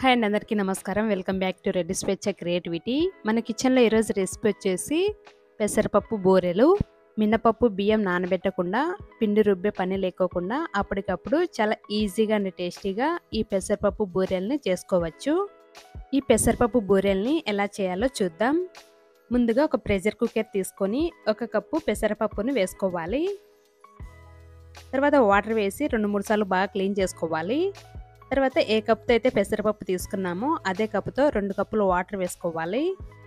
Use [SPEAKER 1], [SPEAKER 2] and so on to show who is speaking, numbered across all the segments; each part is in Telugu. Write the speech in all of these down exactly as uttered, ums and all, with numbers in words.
[SPEAKER 1] హాయ్ అండి, అందరికీ నమస్కారం. వెల్కమ్ బ్యాక్ టు రెడ్డి స్వేచ్ఛ క్రియేటివిటీ. మన కిచెన్లో ఈరోజు రెసిపీ వచ్చేసి పెసరపప్పు బూరెలు. మినపప్పు బియ్యం నానబెట్టకుండా, పిండి రుబ్బే పని లేకోకుండా అప్పటికప్పుడు చాలా ఈజీగా అండ్ టేస్టీగా ఈ పెసరపప్పు బూరెల్ని చేసుకోవచ్చు. ఈ పెసరపప్పు బూరెల్ని ఎలా చేయాలో చూద్దాం. ముందుగా ఒక ప్రెషర్ కుక్కర్ తీసుకొని ఒక కప్పు పెసరపప్పుని వేసుకోవాలి. తర్వాత వాటర్ వేసి రెండు మూడు సార్లు బాగా క్లీన్ చేసుకోవాలి. తర్వాత ఏ కప్తో అయితే పెసరపప్పు తీసుకున్నామో అదే కప్పుతో రెండు కప్పులు వాటర్ వేసుకోవాలి.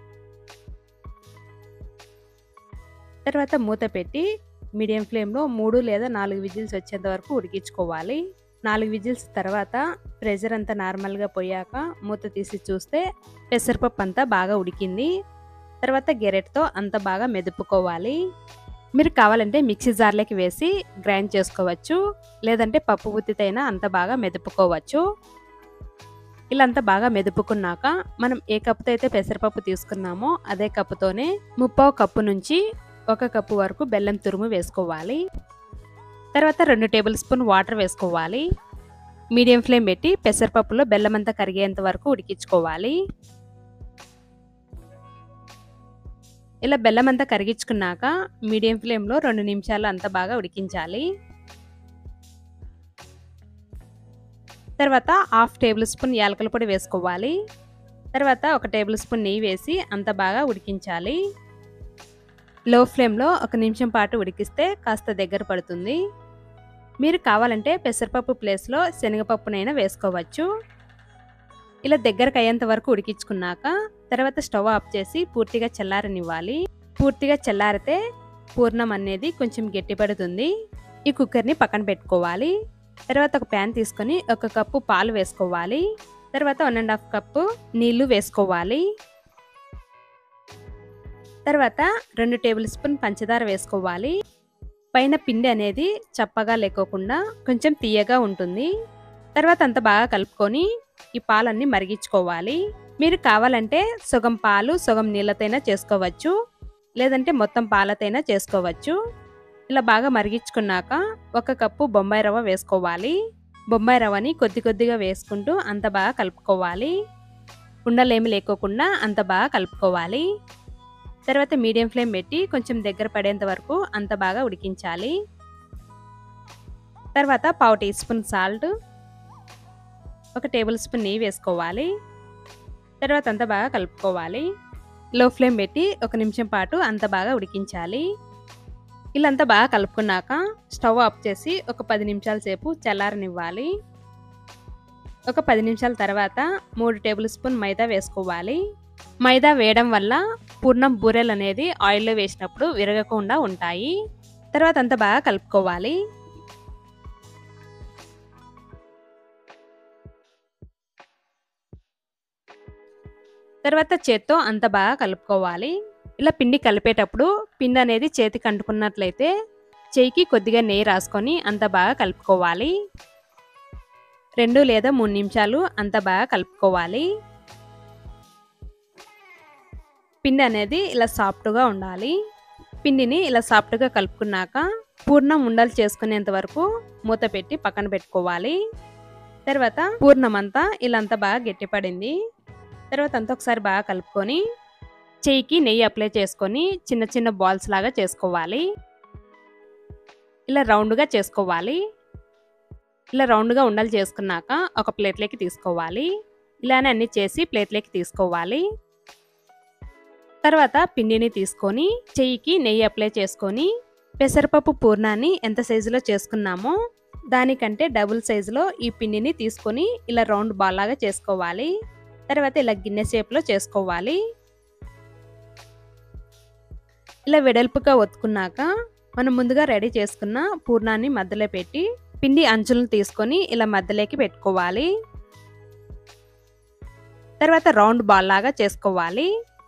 [SPEAKER 1] తర్వాత మూత పెట్టి మీడియం ఫ్లేమ్లో మూడు లేదా నాలుగు విజిల్స్ వచ్చేంత వరకు ఉడికించుకోవాలి. నాలుగు విజిల్స్ తర్వాత ప్రెషర్ అంతా నార్మల్గా పోయాక మూత తీసి చూస్తే పెసరపప్పు అంతా బాగా ఉడికింది. తర్వాత గెరెట్తో అంత బాగా మెదుపుకోవాలి. మీరు కావాలంటే మిక్సీ జార్లోకి వేసి గ్రైండ్ చేసుకోవచ్చు, లేదంటే పప్పు గుత్తితైనా అంత బాగా మెదుపుకోవచ్చు. ఇలా అంతా బాగా మెదుపుకున్నాక మనం ఏ కప్పుతో అయితే పెసరపప్పు తీసుకున్నామో అదే కప్పుతోనే ముప్పావు కప్పు నుంచి ఒక కప్పు వరకు బెల్లం తురుము వేసుకోవాలి. తర్వాత రెండు టేబుల్ స్పూన్ వాటర్ వేసుకోవాలి. మీడియం ఫ్లేమ్ పెట్టి పెసరపప్పులో బెల్లం అంతా కరిగేంత వరకు ఉడికించుకోవాలి. ఇలా బెల్లం అంతా కరిగించుకున్నాక మీడియం ఫ్లేమ్లో రెండు నిమిషాలు అంతా బాగా ఉడికించాలి. తర్వాత హాఫ్ టేబుల్ స్పూన్ యాలకుల పొడి వేసుకోవాలి. తర్వాత ఒక టేబుల్ స్పూన్ నెయ్యి వేసి అంత బాగా ఉడికించాలి. లో ఫ్లేమ్లో ఒక నిమిషం పాటు ఉడికిస్తే కాస్త దగ్గర పడుతుంది. మీరు కావాలంటే పెసరపప్పు ప్లేస్లో శనగపప్పునైనా వేసుకోవచ్చు. ఇలా దగ్గరకు అయ్యేంత వరకు ఉడికించుకున్నాక తర్వాత స్టవ్ ఆఫ్ చేసి పూర్తిగా చల్లారనివ్వాలి. పూర్తిగా చల్లారితే పూర్ణం అనేది కొంచెం గట్టిపడుతుంది. ఈ కుక్కర్ని పక్కన పెట్టుకోవాలి. తర్వాత ఒక ప్యాన్ తీసుకొని ఒక కప్పు పాలు వేసుకోవాలి. తర్వాత వన్ అండ్ హాఫ్ కప్పు నీళ్లు వేసుకోవాలి. తర్వాత రెండు టేబుల్ స్పూన్ పంచదార వేసుకోవాలి. పైన పిండి అనేది చప్పగా లేకోకుండా కొంచెం తీయగా ఉంటుంది. తర్వాత అంత బాగా కలుపుకొని ఈ పాలన్నీ మరిగించుకోవాలి. మీరు కావాలంటే సగం పాలు సగం నీళ్ళతైనా చేసుకోవచ్చు, లేదంటే మొత్తం పాలతైనా చేసుకోవచ్చు. ఇలా బాగా మరిగించుకున్నాక ఒక కప్పు బొంబాయి రవ్వ వేసుకోవాలి. బొంబాయి రవ్వని కొద్ది కొద్దిగా వేసుకుంటూ అంత బాగా కలుపుకోవాలి. ఉండలేమి లేకోకుండా అంత బాగా కలుపుకోవాలి. తర్వాత మీడియం ఫ్లేమ్ పెట్టి కొంచెం దగ్గర పడేంత వరకు అంత బాగా ఉడికించాలి. తర్వాత పావు టీ స్పూన్ సాల్ట్, ఒక టేబుల్ స్పూన్ నెయ్యి వేసుకోవాలి. తర్వాత అంతా బాగా కలుపుకోవాలి. లో ఫ్లేమ్ పెట్టి ఒక నిమిషం పాటు అంత బాగా ఉడికించాలి. ఇలా అంతా బాగా కలుపుకున్నాక స్టవ్ ఆఫ్ చేసి ఒక పది నిమిషాల సేపు చల్లారనివ్వాలి. ఒక పది నిమిషాల తర్వాత మూడు టేబుల్ స్పూన్ మైదా వేసుకోవాలి. మైదా వేయడం వల్ల పూర్ణం బూరెలు అనేది ఆయిల్లో వేసినప్పుడు విరగకుండా ఉంటాయి. తర్వాత అంతా బాగా కలుపుకోవాలి. తర్వాత చేత్తో అంత బాగా కలుపుకోవాలి. ఇలా పిండి కలిపేటప్పుడు పిండి అనేది చేతికి అంటుకున్నట్లయితే చేయికి కొద్దిగా నెయ్యి రాసుకొని అంత బాగా కలుపుకోవాలి. రెండు లేదా మూడు నిమిషాలు అంత బాగా కలుపుకోవాలి. పిండి అనేది ఇలా సాఫ్ట్గా ఉండాలి. పిండిని ఇలా సాఫ్ట్గా కలుపుకున్నాక పూర్ణం ఉండలు చేసుకునేంత వరకు మూత పెట్టి పక్కన పెట్టుకోవాలి. తర్వాత పూర్ణం అంతా ఇలా అంతా బాగా గట్టిపడింది. తర్వాత అంతా ఒకసారి బాగా కలుపుకొని చెయ్యికి నెయ్యి అప్లై చేసుకొని చిన్న చిన్న బాల్స్ లాగా చేసుకోవాలి. ఇలా రౌండ్గా చేసుకోవాలి. ఇలా రౌండ్గా ఉండలు చేసుకున్నాక ఒక ప్లేట్లోకి తీసుకోవాలి. ఇలానే అన్ని చేసి ప్లేట్లోకి తీసుకోవాలి. తర్వాత పిండిని తీసుకొని చెయ్యికి నెయ్యి అప్లై చేసుకొని పెసరపప్పు పూర్ణాన్ని ఎంత సైజులో చేసుకున్నామో దానికంటే డబుల్ సైజులో ఈ పిండిని తీసుకొని ఇలా రౌండ్ బాల్ లాగా చేసుకోవాలి. తర్వాత ఇలా గిన్నె షేప్లో చేసుకోవాలి. ఇలా వెడల్పుగా ఒత్తుకున్నాక మనం ముందుగా రెడీ చేసుకున్న పూర్ణాన్ని మధ్యలో పెట్టి పిండి అంచులను తీసుకొని ఇలా మధ్యలోకి పెట్టుకోవాలి. తర్వాత రౌండ్ బాల్ లాగా చేసుకోవాలి.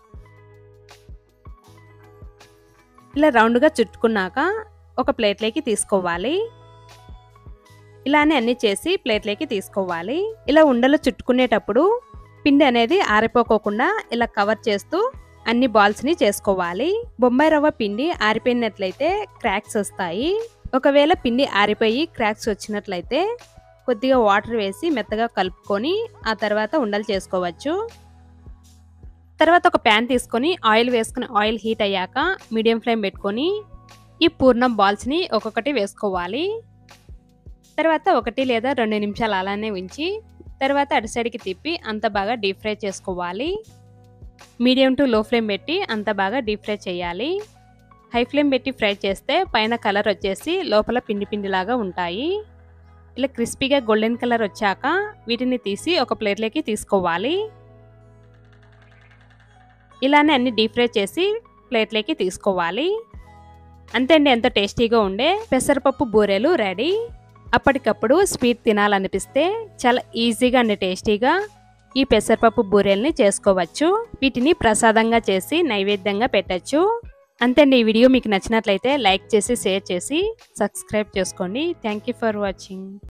[SPEAKER 1] ఇలా రౌండ్గా చుట్టుకున్నాక ఒక ప్లేట్లోకి తీసుకోవాలి. ఇలానే అన్ని చేసి ప్లేట్లోకి తీసుకోవాలి. ఇలా ఉండలు చుట్టుకునేటప్పుడు పిండి అనేది ఆరిపోకోకుండా ఇలా కవర్ చేస్తూ అన్ని బాల్స్ని చేసుకోవాలి. బొంబాయి రవ్వ పిండి ఆరిపోయినట్లయితే క్రాక్స్ వస్తాయి. ఒకవేళ పిండి ఆరిపోయి క్రాక్స్ వచ్చినట్లయితే కొద్దిగా వాటర్ వేసి మెత్తగా కలుపుకొని ఆ తర్వాత ఉండలు చేసుకోవచ్చు. తర్వాత ఒక ప్యాన్ తీసుకొని ఆయిల్ వేసుకుని ఆయిల్ హీట్ అయ్యాక మీడియం ఫ్లేమ్ పెట్టుకొని ఈ పూర్ణం బాల్స్ని ఒక్కొక్కటి వేసుకోవాలి. తర్వాత ఒకటి లేదా రెండు నిమిషాలు అలానే ఉంచి తర్వాత అటు సైడ్కి తిప్పి అంత బాగా డీప్ ఫ్రై చేసుకోవాలి. మీడియం టు లో ఫ్లేమ్ పెట్టి అంత బాగా డీప్ ఫ్రై చేయాలి. హై ఫ్లేమ్ పెట్టి ఫ్రై చేస్తే పైన కలర్ వచ్చేసి లోపల పిండి పిండిలాగా ఉంటాయి. ఇలా క్రిస్పీగా గోల్డెన్ కలర్ వచ్చాక వీటిని తీసి ఒక ప్లేట్లోకి తీసుకోవాలి. ఇలానే అన్ని డీప్ ఫ్రై చేసి ప్లేట్లోకి తీసుకోవాలి. అంతే అండి, ఎంతో టేస్టీగా ఉండే పెసరపప్పు బూరెలు రెడీ. అప్పటికప్పుడు స్వీట్ తినాలనిపిస్తే చాలా ఈజీగా అండ్ టేస్టీగా ఈ పెసరపప్పు బూరెల్ని చేసుకోవచ్చు. వీటిని ప్రసాదంగా చేసి నైవేద్యంగా పెట్టచ్చు. అంతే అండి, ఈ వీడియో మీకు నచ్చినట్లయితే లైక్ చేసి షేర్ చేసి సబ్స్క్రైబ్ చేసుకోండి. Thank you for watching.